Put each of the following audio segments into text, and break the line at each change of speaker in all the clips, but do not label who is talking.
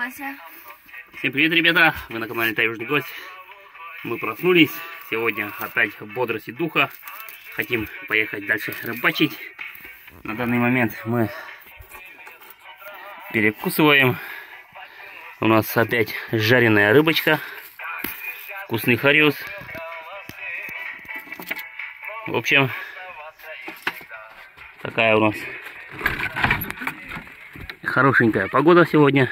Вася.
Всем привет, ребята! Вы на канале Таежный Гость. Мы проснулись. Сегодня опять бодрости духа. Хотим поехать дальше рыбачить. На данный момент мы перекусываем. У нас опять жареная рыбочка. Вкусный хариус. В общем, такая у нас хорошенькая погода сегодня.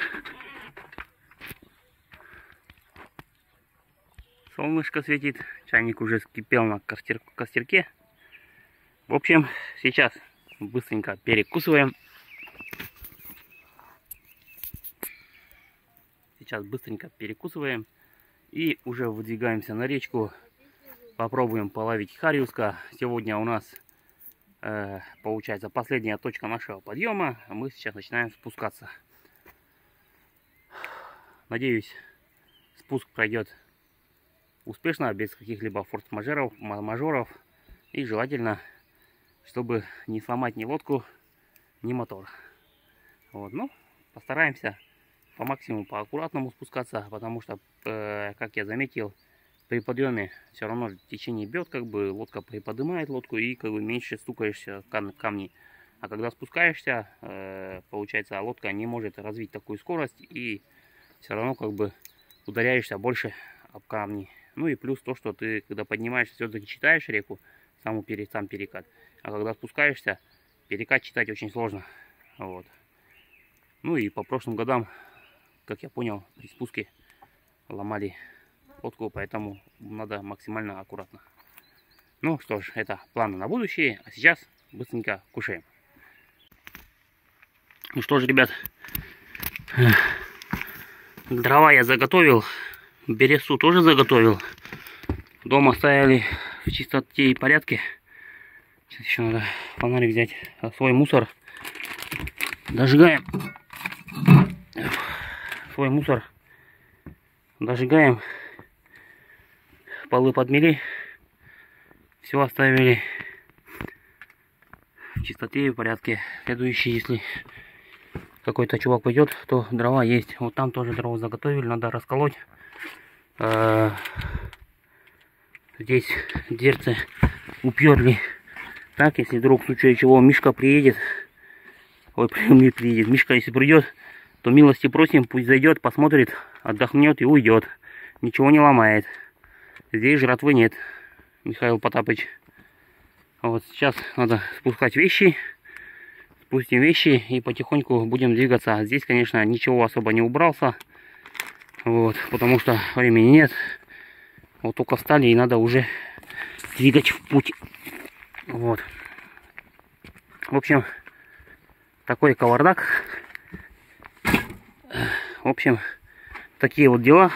Солнышко светит. Чайник уже скипел на костерке. В общем, сейчас быстренько перекусываем. И уже выдвигаемся на речку. Попробуем половить хариуска. Сегодня у нас получается последняя точка нашего подъема. Мы сейчас начинаем спускаться. Надеюсь, спуск пройдет успешно, без каких-либо форс-мажоров. И желательно, чтобы не сломать ни лодку, ни мотор. Вот, ну, постараемся по максимуму, по аккуратному спускаться, потому что, как я заметил, при подъеме все равно течение бьет, как бы лодка приподнимает лодку и как бы меньше стукаешься в камни. А когда спускаешься, получается, лодка не может развить такую скорость и все равно как бы ударяешься больше об камни. Ну и плюс то, что ты, когда поднимаешься, все-таки читаешь реку, сам перекат. А когда спускаешься, перекат читать очень сложно. Вот. Ну и по прошлым годам, как я понял, при спуске ломали лодку, поэтому надо максимально аккуратно. Ну что ж, это планы на будущее, а сейчас быстренько кушаем. Ну что ж, ребят, дрова я заготовил, березу тоже заготовил. Дома стояли в чистоте и порядке. Сейчас еще надо фонарик взять, свой мусор дожигаем. Свой мусор дожигаем. Полы подмели, все оставили в чистоте и в порядке. Следующий, если какой-то чувак пойдет, то дрова есть. Вот там тоже дрова заготовили, надо расколоть. Здесь дверцы уперли. Так, если вдруг в случае чего Мишка приедет, не приедет, Мишка если придет, то милости просим, пусть зайдет, посмотрит, отдохнет и уйдет. Ничего не ломает. Здесь жратвы нет, Михаил Потапыч. Вот сейчас надо спускать вещи. Спустим вещи и потихоньку будем двигаться. Здесь, конечно, ничего особо не убрался. Вот, потому что времени нет. Вот только встали и надо уже двигать в путь. Вот. В общем, такой кавардак. В общем, такие вот дела.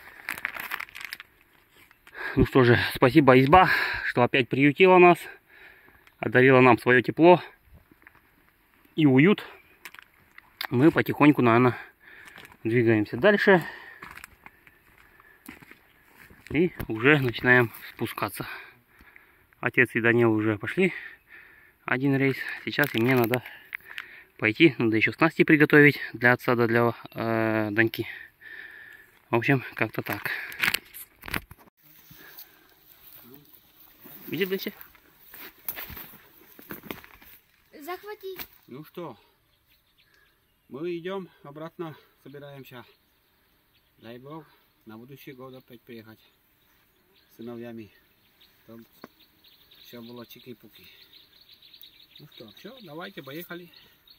Ну что же, спасибо изба, что опять приютила нас, одарила нам свое тепло и уют. Мы потихоньку, наверное, двигаемся дальше. И уже начинаем спускаться. Отец и Данил уже пошли. Один рейс. Сейчас и мне надо пойти. Надо еще снасти приготовить для отсада, для Даньки. В общем, как-то так. Видишь, Дыся?
Захвати.
Ну что, мы идем обратно, собираемся. Дай Бог, на будущий год опять приехать с сыновьями, чтобы все было чики-пуки. Ну что, все, давайте, поехали.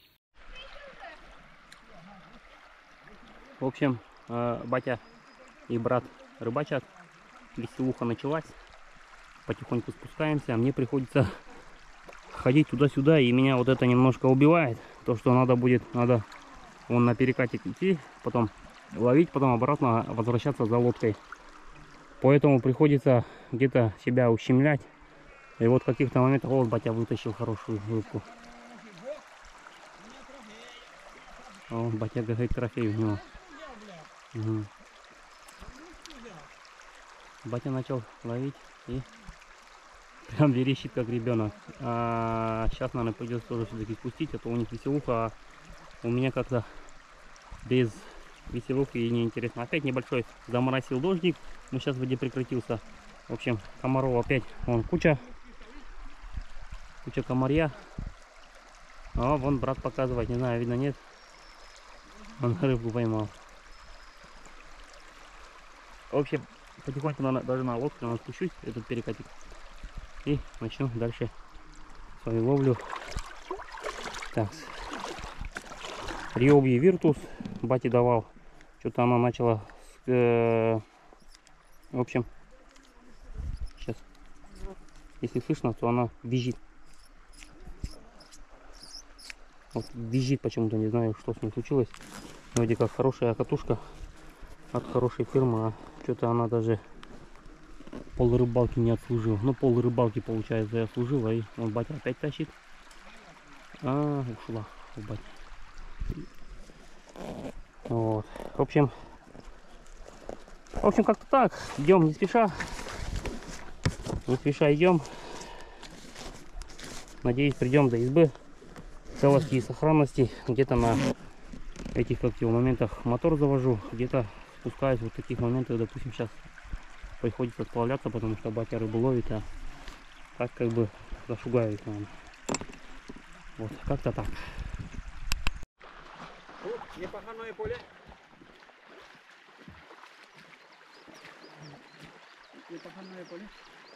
В общем, батя и брат рыбачат. Веселуха началась. Потихоньку спускаемся. Мне приходится ходить туда-сюда, и меня вот это немножко убивает. То, что надо вон на перекате идти, потом ловить, потом обратно возвращаться за лодкой. Поэтому приходится где-то себя ущемлять. И вот в каких-то моментах, вот батя вытащил хорошую рыбку. О, батя говорит, трофей у него. Угу. Батя начал ловить и прям верещит, как ребенок. А сейчас, наверное, придется тоже все-таки спустить, а то у них веселуха, а у меня как-то без веселуха и неинтересно. Опять небольшой заморосил дождик, но сейчас вроде прекратился. В общем, комаров опять вон куча комарья. А вон брат показывает, не знаю, видно нет. Он рыбку поймал. В общем, потихоньку даже на лодку спущусь, этот перекатик. И начну дальше свою ловлю. Так. Риоби Виртус бате давал. Что-то она начала... в общем, сейчас, если слышно, то она визжит. Вот визжит почему-то, не знаю, что с ней случилось. Вроде как хорошая катушка от хорошей фирмы, а что-то она даже пол рыбалки не отслужила. Ну, пол рыбалки, получается, я служила, и он батя опять тащит. А, ушла у бати. Вот. В общем, как-то так. Идем не спеша. Не спеша идем. Надеюсь, придем до избы в целости и сохранности. Где-то на этих как его моментах мотор завожу, где-то спускаюсь. Вот в таких моментах, допустим, сейчас приходится сплавляться, потому что батя рыбу ловит, а так как бы зашугаюсь. Вот, как-то так.
Непаханное поле. Непаханное поле.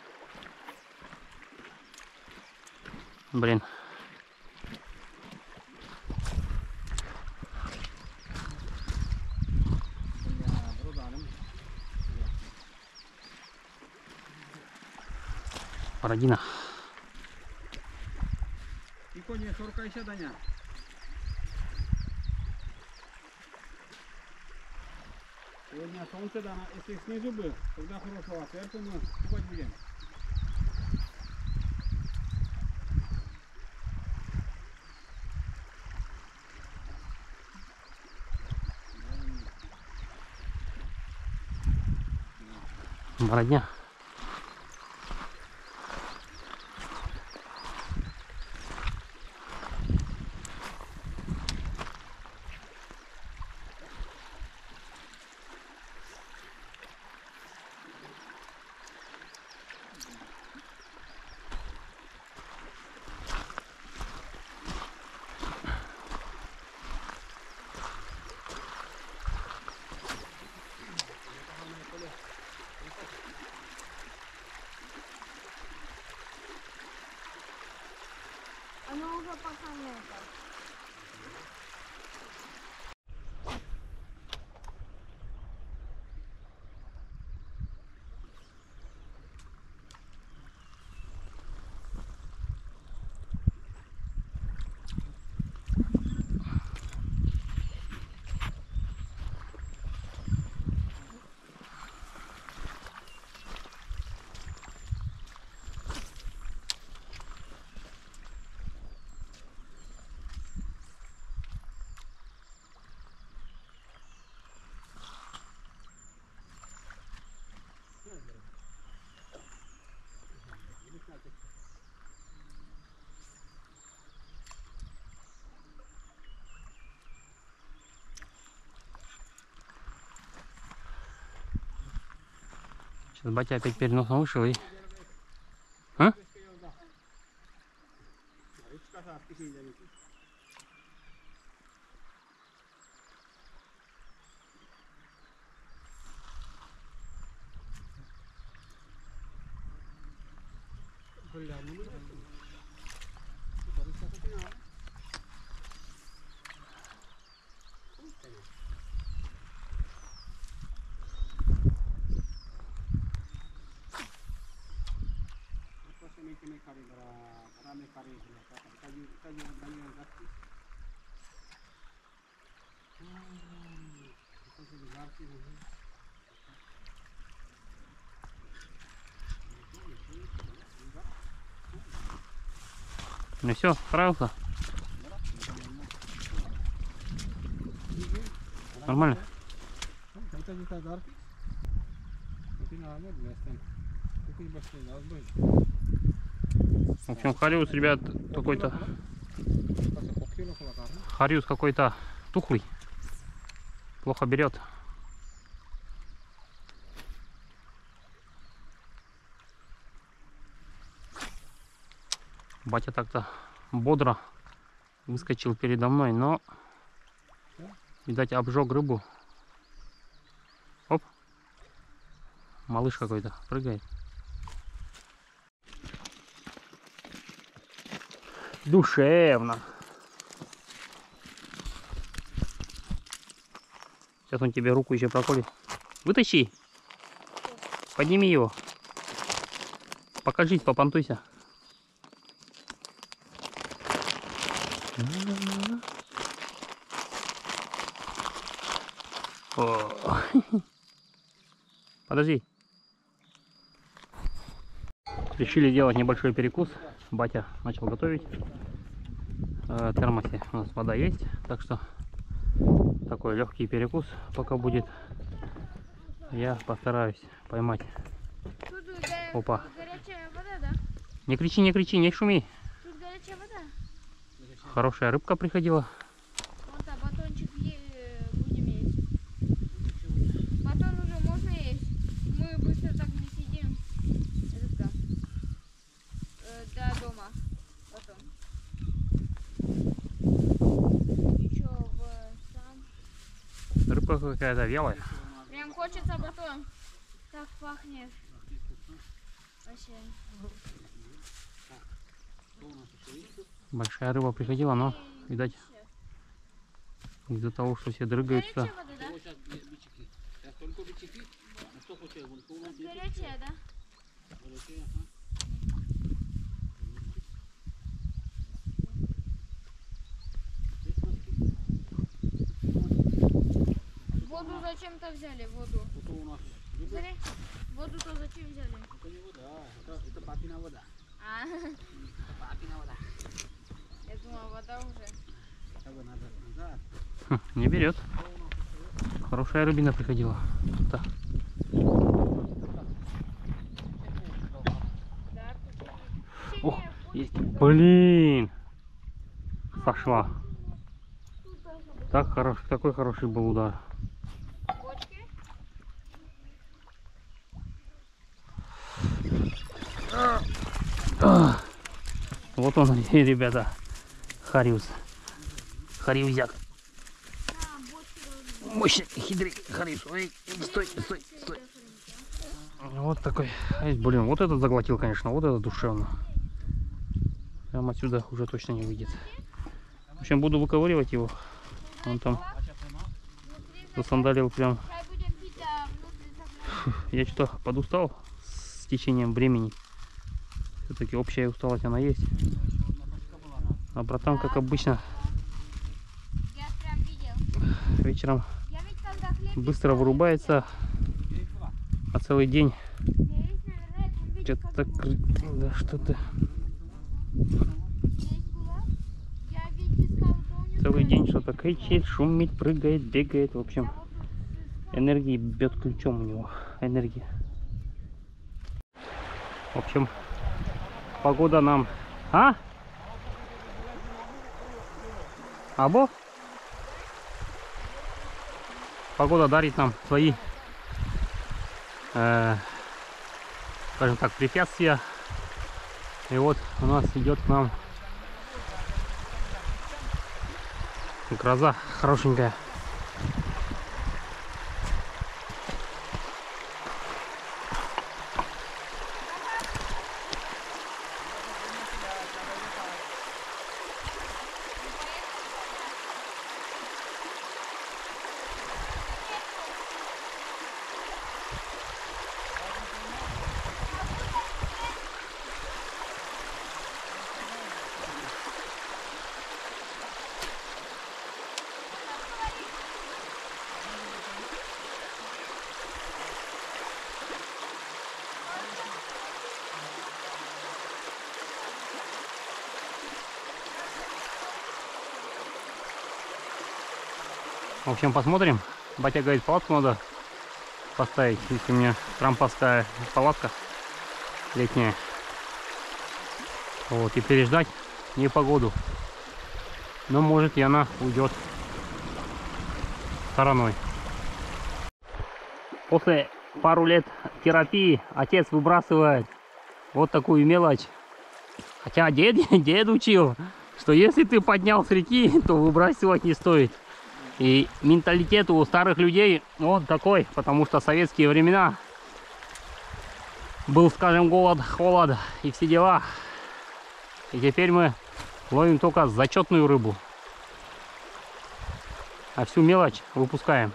Блин. Парадина.
И коне 40 еще Даня. Сегодня солнце, да, если снизу был, тогда хорошо, а сверху мы купать будем.
Бородня.
Оно уже паханное.
Сейчас батя опять переносом вышел и... А? Ну все, справился? Нормально? В общем, хариус, ребят, какой-то... Хариус какой-то тухлый. Плохо берет. Батя так-то бодро выскочил передо мной, но, видать, обжег рыбу. Оп. Малыш какой-то прыгает. Душевно. Сейчас он тебе руку еще проколет. Вытащи. Подними его. Покажись, попонтуйся. О. Подожди. Решили делать небольшой перекус. Батя начал готовить. В термосе у нас вода есть, так что такой легкий перекус пока будет. Я постараюсь поймать.
Тут
Опа.
горячая вода, да?
Не кричи, не кричи, не шуми.
Тут горячая вода.
Хорошая рыбка приходила.
Вот, а батончик будем есть. Батон уже можно есть. Мы быстро так не сидим. Рыбка. До дома. Потом. Еще в сам.
Рыбка какая-то вялая.
Прям хочется батон. Так пахнет. Вообще.
Большая рыба приходила, но, видать, из-за того, что все дрыгаются.
Горячая вода, да? Горячая, да? Воду зачем-то взяли, воду. Смотри, воду-то зачем взяли?
Это не вода, это папина вода.
А,
Это папина вода.
я думала, вода уже.
Это надо назад.
Не берет. Хорошая рыбина приходила. Да.
Да,
Ох, есть. Блин! Сошла. Так хорош, такой хороший был удар.
бочки.
Вот он, ребята. Хариус. Хариузяк.
А, бочки должны.
Мощный, хитрый Хариус. Ой, стой, стой, стой. Вот такой. Ай, блин, вот этот заглотил, конечно. Вот это душевно. Прям отсюда уже точно не выйдет. В общем, буду выковыривать его. Он там засандалил прям.
Чай будем пить, а внутри заглянем.
Я что-то подустал с течением времени. Все-таки общая усталость она есть. А братан, как обычно,
Я прям видел.
вечером
Я ведь когда хлеб
быстро вырубается, а целый день
я есть, наверное, это видел,
что-то...
как
Да что-то...
здесь была. Я ведь искал, помню.
Целый день что-то кричит, шумит, прыгает, бегает. В общем, энергии бьет ключом у него. Энергия. В общем, погода нам... А? Або? Погода дарит нам свои, скажем так, препятствия. И вот у нас идет к нам гроза хорошенькая. В общем, посмотрим. Батя говорит, палатку надо поставить. Если у меня трамповская палатка летняя. Вот, и переждать непогоду. Но может и она уйдет стороной. после пару лет терапии отец выбрасывает вот такую мелочь. Хотя дед учил, что если ты поднял с реки, то выбрасывать не стоит. И менталитет у старых людей вот такой, потому что в советские времена был, скажем, голод, холод и все дела. И теперь мы ловим только зачетную рыбу, а всю мелочь выпускаем.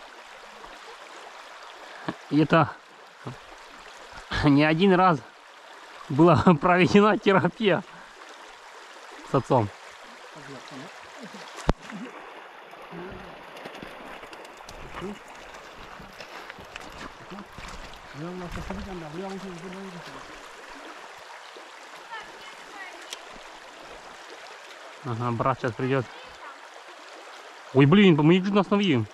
И это не один раз была проведена терапия с отцом. Ага, брат сейчас придет. Ой, блин, мы их же остановим.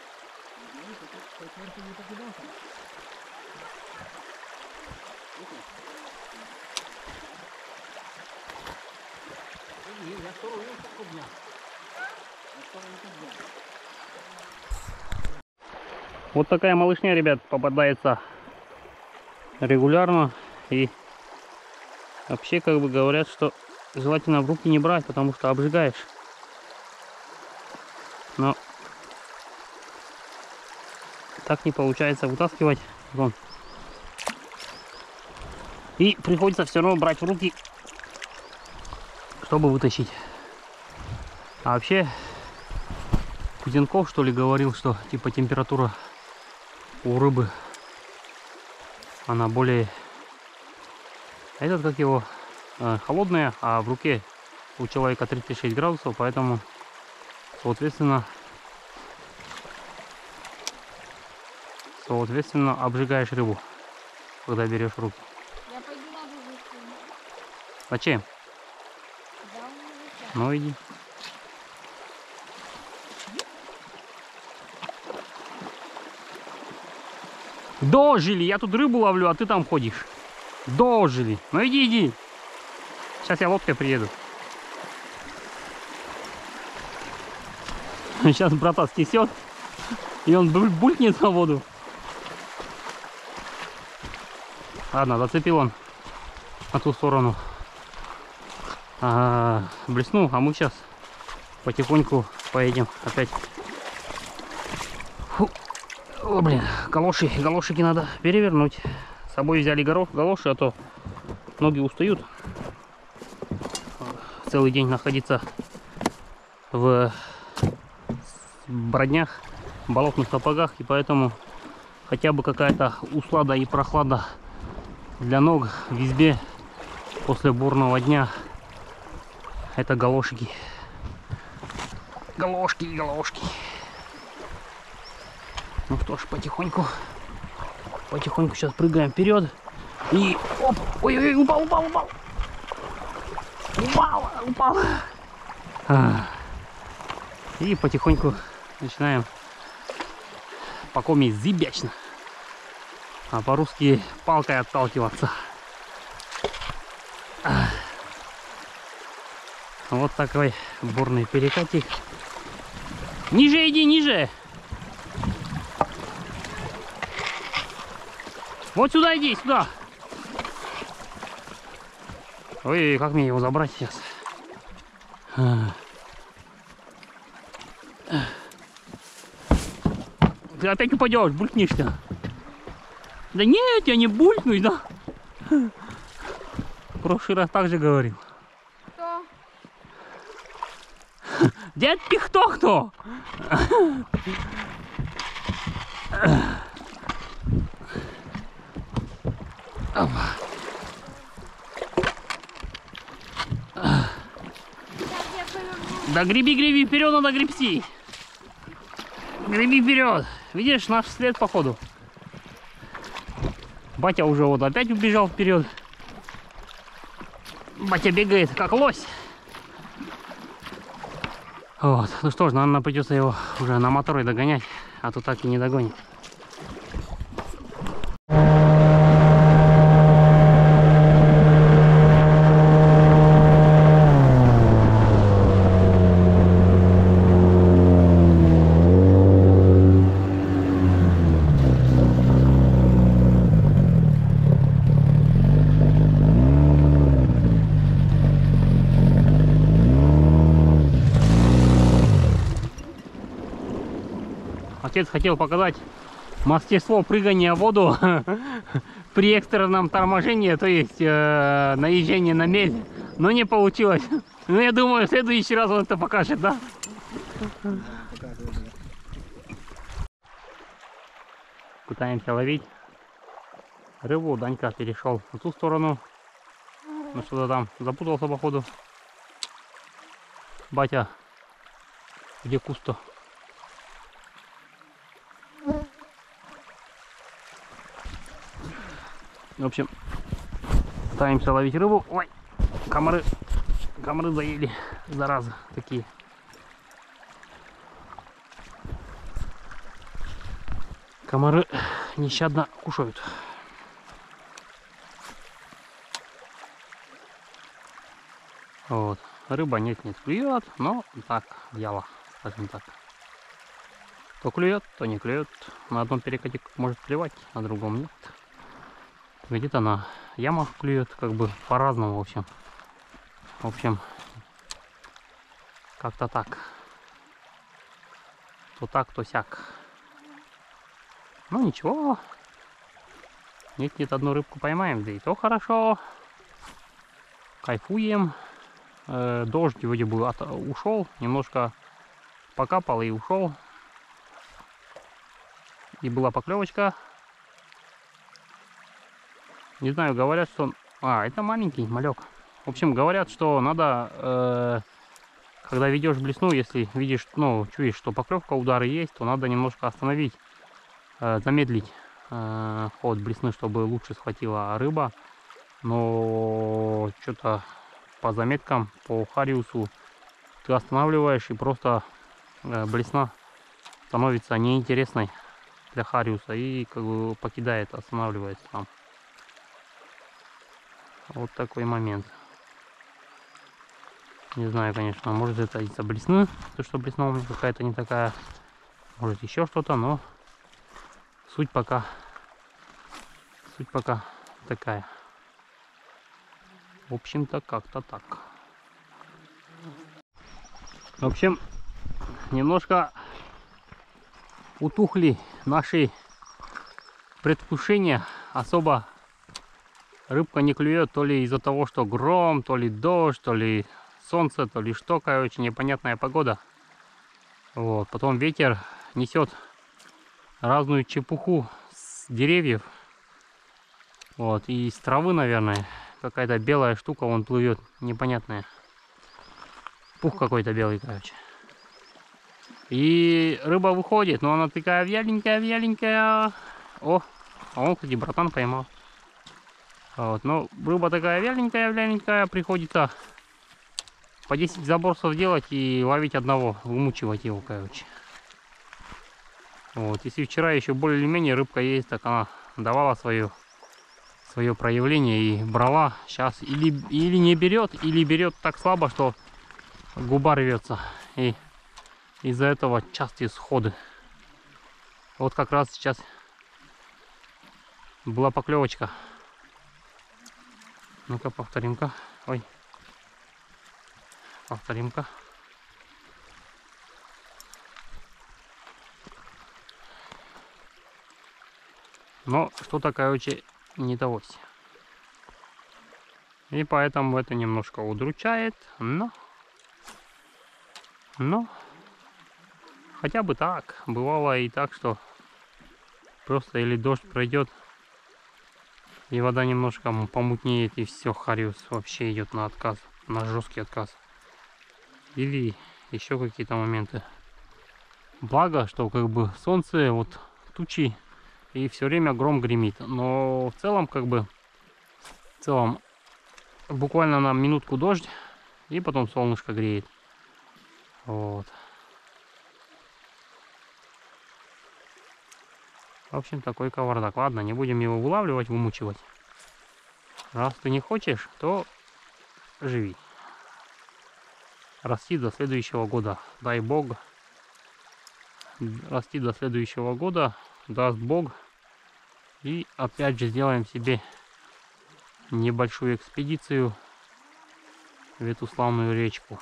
Вот такая малышня, ребят, попадается регулярно. И вообще, как бы говорят, что желательно в руки не брать, потому что обжигаешь. Но так не получается вытаскивать. Вон. И приходится все равно брать в руки, чтобы вытащить. А вообще, Кузенков, что ли, говорил, что типа температура у рыбы, она более, этот как его, холодная, а в руке у человека 36 градусов, поэтому, соответственно, обжигаешь рыбу, когда берешь в руки.
Я пойду на другую сторону.
Зачем?
Да, он уже сейчас.
Ну иди. Дожили, я тут рыбу ловлю, а ты там ходишь. Дожили. Ну иди, иди. Сейчас я лодкой приеду. Сейчас брата снесет, и он булькнет на воду. Ладно, зацепил он на ту сторону. Блеснул, а мы сейчас потихоньку поедем опять. Фу. О, блин, галошики надо перевернуть. С собой взяли галоши, а то ноги устают. Целый день находиться в броднях, болотных сапогах, и поэтому хотя бы какая-то услада и прохлада для ног в избе после бурного дня. Это галошики. Галошки. Ну что ж, потихоньку сейчас прыгаем вперед. И оп! Ой, упал. И потихоньку начинаем покомить зыбячно, а по-русски палкой отталкиваться. Вот такой бурный перекатик. Ниже иди, ниже. Вот сюда иди, сюда. Ой, как мне его забрать сейчас? Ты опять упадешь, булькнешься. Да нет, я не булькнусь, да. В прошлый раз так же говорил.
Кто?
Дед Пихто-кто? Да греби, вперед надо гребсти. Греби вперед. Видишь, наш след походу. Батя уже вот опять убежал вперед. Батя бегает как лось. Вот. Ну что ж, наверное, придется его уже на моторы догонять, а то так и не догонит. Отец хотел показать мастерство прыгания в воду при экстренном торможении, то есть наезжении на мель, но не получилось. Но я думаю, в следующий раз он это покажет, да? Пытаемся ловить рыбу. Данька перешел на ту сторону. Ну что-то там запутался походу. Батя, где кусто? В общем, пытаемся ловить рыбу. Ой, комары заели, зараза такие. Комары нещадно кушают. Вот. Рыба нет клюет, но так, вяло, скажем так. То клюет, то не клюет. На одном перекате может клевать, на другом нет. Где-то на ямах клюет, как бы по-разному, в общем, как-то так. То так, то сяк. Ну ничего. Нет, одну рыбку поймаем, да и то хорошо. Кайфуем. Дождь вроде бы ушел, немножко покапал и ушел. И была поклевочка. Не знаю, говорят, что... это маленький малек. В общем, говорят, что надо, когда ведешь блесну, если видишь, чуешь, что поклевка, удары есть, то надо немножко остановить, замедлить ход блесны, чтобы лучше схватила рыба. Но что-то по заметкам, по хариусу ты останавливаешь, и просто блесна становится неинтересной для хариуса и как бы покидает, останавливается там. Вот такой момент. Не знаю, конечно, может это из-за блесны, то что блесна у меня какая-то не такая, может еще что-то, но суть пока такая. В общем-то, как-то так. В общем, немножко утухли наши предвкушения. Особо рыбка не клюет, то ли из-за того, что гром, то ли дождь, то ли солнце, то ли что, короче, непонятная погода. Вот. Потом ветер несет разную чепуху с деревьев. Вот. И с травы, наверное. Какая-то белая штука, вон плывет, непонятная. Пух какой-то белый, короче. И рыба выходит, но она такая вяленькая. О, а он, кстати, братан поймал. Вот, но рыба такая вяленькая, приходится по 10 забросов делать и ловить одного, вымучивать его, короче. Вот, если вчера еще более-менее рыбка есть, так она давала свое проявление и брала. Сейчас или не берет, или берет так слабо, что губа рвется. И из-за этого частые сходы. Вот как раз сейчас была поклевочка. Ну-ка, повторим-ка. Ой. Повторим-ка. Но что-то, короче, не далось. И поэтому это немножко удручает. Но хотя бы так. Бывало и так, что просто или дождь пройдет, и вода немножко помутнеет, и все, хариус вообще идет на отказ, на жесткий отказ. Или еще какие-то моменты. Благо, что как бы солнце, вот тучи, и все время гром гремит. Но в целом, буквально на минутку дождь, и потом солнышко греет. Вот. В общем, такой кавардак. Ладно, не будем его вылавливать, вымучивать. Раз ты не хочешь, то живи. Расти до следующего года. Дай Бог. Расти до следующего года. Даст Бог. И опять же сделаем себе небольшую экспедицию в эту славную речку.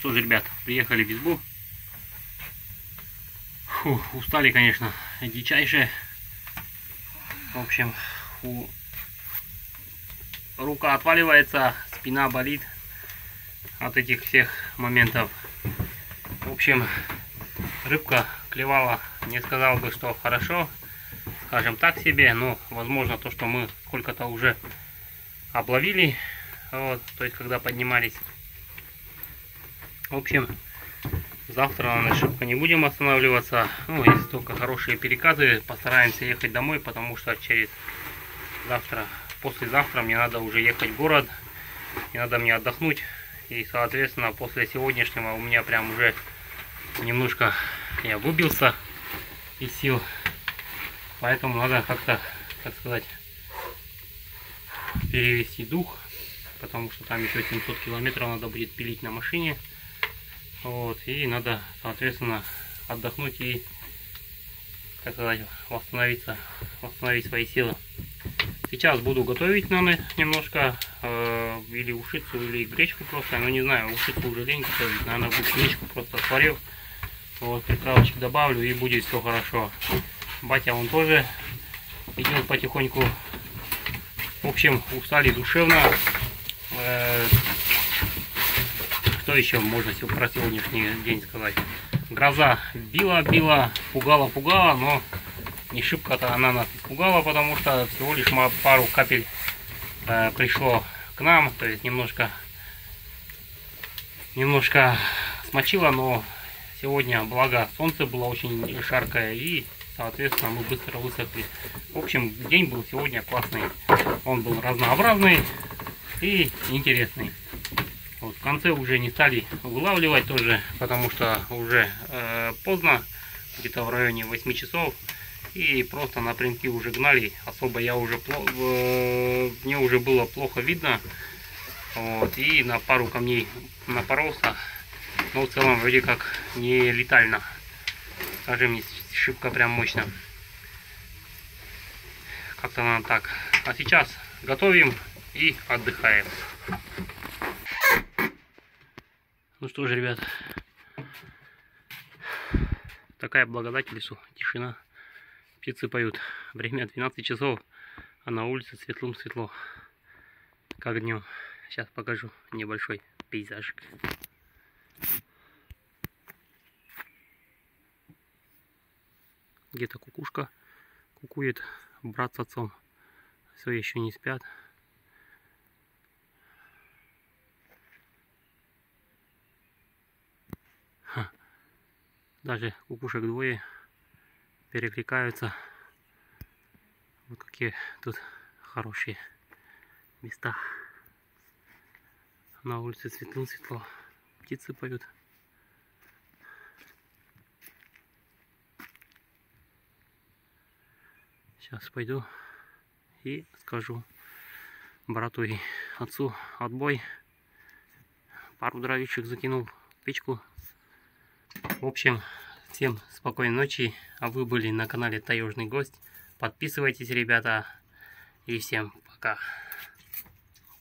что же, ребят, приехали в избу. Фу, устали, конечно, дичайше. В общем, рука отваливается, спина болит от этих всех моментов. В общем, рыбка клевала, не сказал бы, что хорошо, скажем так себе, но возможно то, что мы сколько-то уже обловили, вот, то есть когда поднимались. В общем, завтра на ошибку не будем останавливаться. Ну, если только хорошие перекаты, постараемся ехать домой, потому что послезавтра мне надо уже ехать в город, и надо мне отдохнуть. И, соответственно, после сегодняшнего у меня прям уже немножко я выбился из сил. Поэтому надо как-то, так сказать, перевести дух, потому что там еще 700 километров надо будет пилить на машине. Вот, и надо, соответственно, отдохнуть и, так сказать, восстановить свои силы. Сейчас буду готовить, наверное, немножко или ушицу, или гречку просто, но не знаю, ушицу уже лень готовить, наверное, буду гречку просто сварю, вот, приправочек добавлю, и будет все хорошо. Батя он тоже идет потихоньку. В общем, устали душевно. Что еще можно про сегодняшний день сказать? Гроза била, пугала, но не шибко-то она нас испугала, потому что всего лишь пару капель пришло к нам, то есть немножко смочило, но сегодня, благо, солнце было очень жаркое, и, соответственно, мы быстро высохли. В общем, день был сегодня классный, он был разнообразный и интересный. Вот, в конце уже не стали вылавливать тоже, потому что уже поздно, где-то в районе 8 часов. И просто напрямки уже гнали. Особо я уже мне уже было плохо видно. Вот, и на пару камней напоролся. Но в целом вроде как не летально. Скажем, не шибко прям мощно. Как-то надо так. А сейчас готовим и отдыхаем. Ну что же, ребят, такая благодать в лесу, тишина, птицы поют. Время 12 часов, а на улице светло, как днем. Сейчас покажу небольшой пейзажик. Где-то кукушка кукует, брат с отцом все еще не спят. Даже кукушек двое перекликаются. Вот какие тут хорошие места. На улице светло, птицы поют. Сейчас пойду и скажу брату и отцу отбой. Пару дровичек закинул в печку. В общем, всем спокойной ночи, а вы были на канале Таежный Гость. Подписывайтесь, ребята, и всем пока.